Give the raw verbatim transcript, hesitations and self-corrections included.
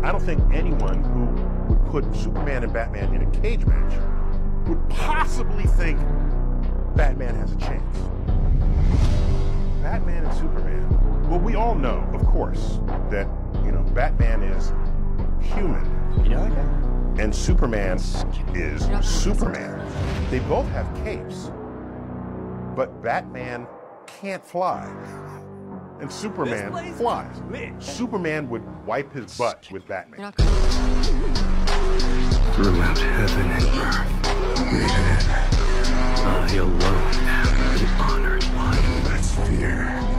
I don't think anyone who would put Superman and Batman in a cage match would possibly think Batman has a chance. Batman and Superman. Well, we all know, of course, that, you know, Batman is human. You know that guy? And Superman is Superman. They both have capes, but Batman can't fly. And Superman flies. Superman would wipe his butt with Batman. Throughout heaven and earth, I alone am the honored one. Let's fear.